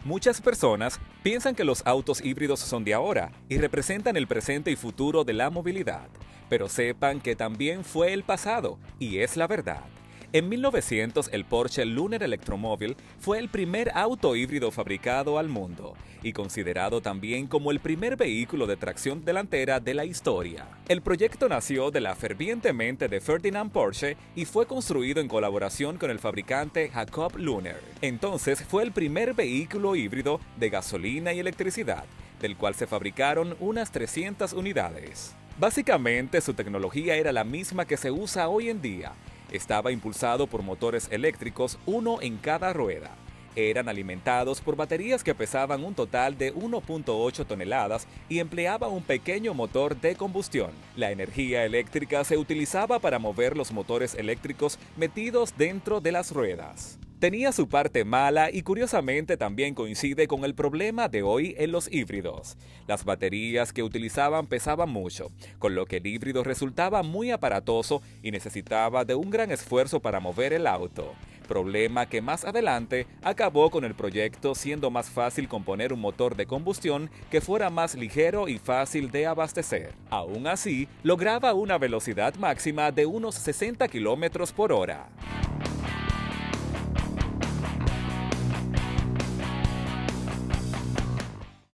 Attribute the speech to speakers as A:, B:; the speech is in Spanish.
A: Muchas personas piensan que los autos híbridos son de ahora y representan el presente y futuro de la movilidad, pero sepan que también fue el pasado, y es la verdad. En 1900, el Porsche Lunar Electromobil fue el primer auto híbrido fabricado al mundo y considerado también como el primer vehículo de tracción delantera de la historia. El proyecto nació de la ferviente mente de Ferdinand Porsche y fue construido en colaboración con el fabricante Jacob Lunar. Entonces fue el primer vehículo híbrido de gasolina y electricidad, del cual se fabricaron unas 300 unidades. Básicamente, su tecnología era la misma que se usa hoy en día. Estaba impulsado por motores eléctricos, uno en cada rueda. Eran alimentados por baterías que pesaban un total de 1.8 toneladas y empleaba un pequeño motor de combustión. La energía eléctrica se utilizaba para mover los motores eléctricos metidos dentro de las ruedas. Tenía su parte mala y curiosamente también coincide con el problema de hoy en los híbridos. Las baterías que utilizaban pesaban mucho, con lo que el híbrido resultaba muy aparatoso y necesitaba de un gran esfuerzo para mover el auto. Problema que más adelante acabó con el proyecto, siendo más fácil componer un motor de combustión que fuera más ligero y fácil de abastecer. Aún así, lograba una velocidad máxima de unos 60 km por hora.